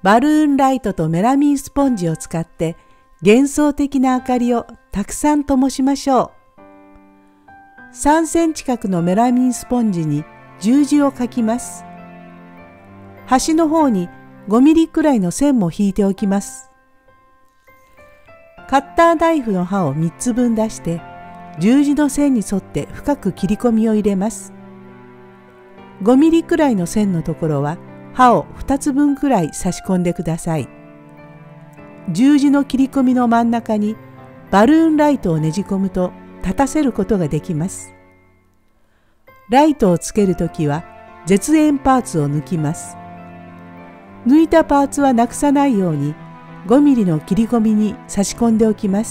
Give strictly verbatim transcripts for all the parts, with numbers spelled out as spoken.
バルーンライトとメラミンスポンジを使って幻想的な明かりをたくさん灯しましょう。さんセンチ角のメラミンスポンジに十字を描きます。端の方にごミリくらいの線も引いておきます。カッターナイフの刃をみっつぶん出して、十字の線に沿って深く切り込みを入れます。ごミリくらいの線のところは刃をふたつぶんくらい差し込んでください。十字の切り込みの真ん中にバルーンライトをねじ込むと立たせることができます。ライトをつけるときは絶縁パーツを抜きます。抜いたパーツはなくさないようにごミリの切り込みに差し込んでおきます。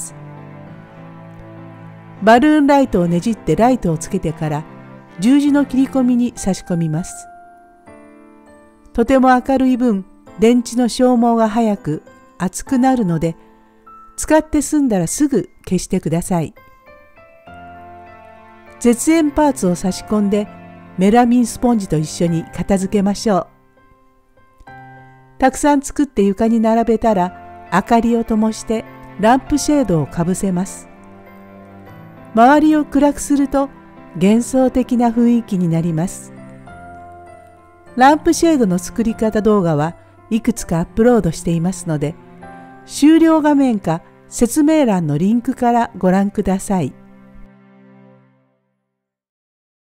バルーンライトをねじってライトをつけてから十字の切り込みに差し込みます。とても明るい分、電池の消耗が早く熱くなるので、使って済んだらすぐ消してください。絶縁パーツを差し込んでメラミンスポンジと一緒に片付けましょう。たくさん作って床に並べたら明かりを灯してランプシェードをかぶせます。周りを暗くすると幻想的な雰囲気になります。ランプシェードの作り方動画はいくつかアップロードしていますので、終了画面か説明欄のリンクからご覧ください。